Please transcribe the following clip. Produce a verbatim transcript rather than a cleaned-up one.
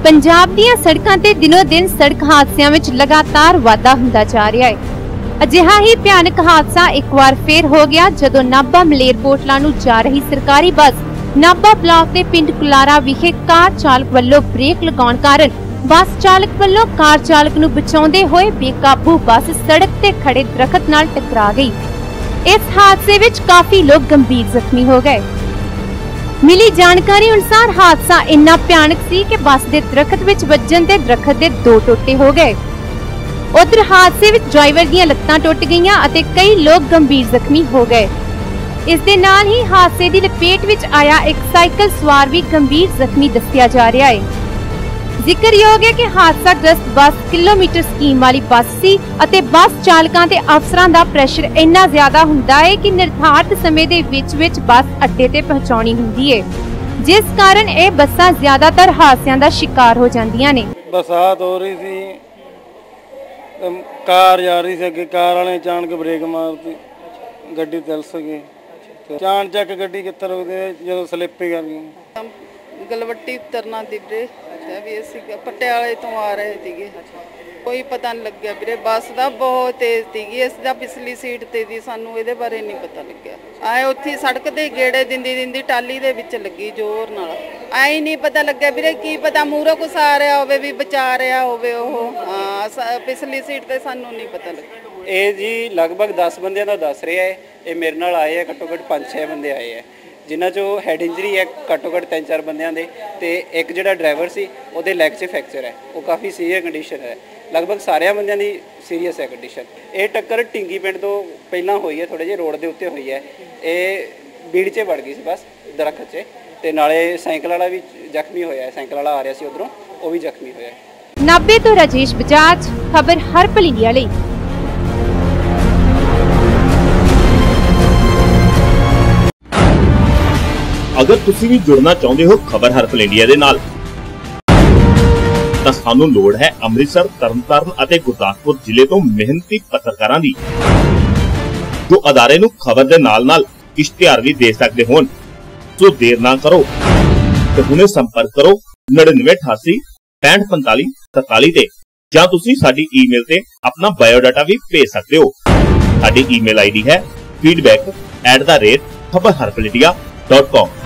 पंजाब दीआं सड़कां ते दिनों दिन सड़क हादसिਆਂ ਵਿੱਚ लगातार वाधा ਹੁੰਦਾ ਜਾ ਰਿਹਾ है। ਅਜਿਹਾ ਹੀ ਭਿਆਨਕ ਹਾਦਸਾ ਇੱਕ ਵਾਰ ਫੇਰ ਹੋ ਗਿਆ ਜਦੋਂ ਨਾਭਾ ਮਲੇਰਕੋਟਲਾ ਨੂੰ ਜਾ ਰਹੀ ਸਰਕਾਰੀ ਬੱਸ ਨਾਭਾ ਬਲਾਕ ਦੇ ਪਿੰਡ ਕੁਲਾਰਾ ਵਿਖੇ ਕਾਰ ਚਾਲਕ ਵੱਲੋਂ ਬ੍ਰੇਕ ਲਗਾਉਣ ਕਾਰਨ ਬੱਸ ਚਾਲਕ ਵੱਲੋਂ ਕਾਰ ਚਾਲਕ ਨੂੰ ਬਚਾਉਂਦੇ ਹੋਏ ਬੇਕਾਬੂ ਬੱਸ ਸੜਕ ਤੇ ਖੜੇ ਦਰਖਤ ਨਾਲ ਟਕਰਾ ਗਈ। इस हादसे विच काफी लोग गंभीर जख्मी हो गए। मिली जानकारी अनुसार हादसा इन्ना भयानक सी कि बस दे दरखत विच वजन ते दरखत दे दो टोटे हो गए। उधर हादसे विच ड्राइवर दीयां लत्तां टुट गईयां अते कई लोग गंभीर जख्मी हो गए। इस दे नाल ही हादसे दी लपेट विच आया एक साइकिल सवार भी गंभीर जख्मी दस्सिया जा रहा है। ਜ਼ਿਕਰਯੋਗ ਹੈ ਕਿ ਹਾਦਸਾਗ੍ਰਸਤ ਬੱਸ ਕਿਲੋਮੀਟਰ ਸਕੀਮ ਵਾਲੀ ਬੱਸ ਸੀ ਅਤੇ ਬੱਸ ਚਾਲਕਾਂ ਤੇ ਅਫਸਰਾਂ ਦਾ ਪ੍ਰੈਸ਼ਰ ਇੰਨਾ ਜ਼ਿਆਦਾ ਹੁੰਦਾ ਹੈ ਕਿ ਨਿਰਧਾਰਤ ਸਮੇਂ ਦੇ ਵਿੱਚ ਵਿੱਚ ਬੱਸ ਅੱਡੇ ਤੇ ਪਹੁੰਚਾਉਣੀ ਹੁੰਦੀ ਹੈ, ਜਿਸ ਕਾਰਨ ਇਹ ਬੱਸਾਂ ਜ਼ਿਆਦਾਤਰ ਹਾਦਸਿਆਂ ਦਾ ਸ਼ਿਕਾਰ ਹੋ ਜਾਂਦੀਆਂ ਨੇ। ਬਰਸਾਤ ਹੋ ਰਹੀ ਸੀ, ਕਾਰ ਜਾ ਰਹੀ ਸੀ, ਅੱਗੇ ਕਾਰ ਵਾਲੇ ਅਚਾਨਕ ਬ੍ਰੇਕ ਮਾਰਤੀ, ਗੱਡੀ ਤਿਲਸ ਗਈ। ਚਾਣ ਚੱਕ ਗੱਡੀ ਕਿੱਥੇ ਰੁਕਦੇ ਜਦੋਂ ਸਲਿੱਪ ਹੀ ਕਰ ਗਈ। गलवट्टी उतरना थी वीरे भी असी पटियाले तो आ रहे थे, कोई पता नहीं लग गया वीरे। बस का बहुत तेज थी, इसका पिछली सीट ते थी, सानू इहदे बारे नहीं पता लग्या। आए उत्थे सड़क ते गेड़े दिंदी दिंदी टाली दे विच लगी जोर नाल, आई नहीं पता लग्या वीरे। की पता मूहरों कुछ आ रहा होवे भी बचा रहा होवे ओह, हां पिछली सीट ते सानू नहीं पता लग्या। ये जी लगभग दस बंदियां दा दस रहा है, ये मेरे नाल आए हैं, घट्टो घट्ट पाँच छे बंदे आए हैं जिन्हां चों हैड इंजरी है घट्टो घट्ट तीन चार बंदियां दे, ते एक जिहड़ा ड्राइवर सी उहदे लैग 'च फ्रैक्चर है, वो काफ़ी सीरियस कंडीशन है। लगभग सारे बंदियां दी सीरीयस है कंडीशन। ये टक्कर टिंगी पिंड तो पहलां होई है, थोड़े जे रोड के उत्ते हुई है। ये बीड़ 'च वड़ गई सी बस दरखत 'च, ते नाले साइकिल वाला भी जख्मी होया है, साइकिल वाला आ रहा सी उधरों, वो भी जख्मी होया है। नाभे तो राजेश बजाज, खबर हर भली इंडिया लई। अगर तुसी भी जुड़ना चाहते हो खबर हरपल इंडिया दे नाल तां सानू लोड़ है अमृतसर, तरनताਰਨ ਅਤੇ ਗੁਰਦਾਸਪੁਰ ਜ਼ਿਲ੍ਹੇ ਤੋਂ ਮਿਹਨਤੀ ਪੱਤਰਕਾਰਾਂ ਦੀ ਜੋ ਅਦਾਰੇ ਨੂੰ ਖਬਰ ਦੇ ਨਾਲ-ਨਾਲ ਇਸ਼ਤਿਹਾਰ ਵੀ ਦੇ ਸਕਦੇ ਹੋਣ। ਸੋ ਦੇਰ ਨਾ ਕਰੋ ਤੇ ਹੁਣੇ ਸੰਪਰਕ ਕਰੋ ਨੜਿਨਵੇਂ ਅਠਾਸੀ ਪੈਂਹਠ ਪੰਤਾਲੀ ਤਰਤਾਲੀ ਤੇ, ਜਾਂ ਤੁਸੀਂ ਸਾਡੀ ਈਮੇਲ ਤੇ ਆਪਣਾ ਬਾਇਓਡਾਟਾ ਵੀ ਭੇਜ ਸਕਦੇ ਹੋ। ਸਾਡੀ ਈਮੇਲ ਆਈਡੀ ਹੈ feedback at the rate khabar harpal india dot com।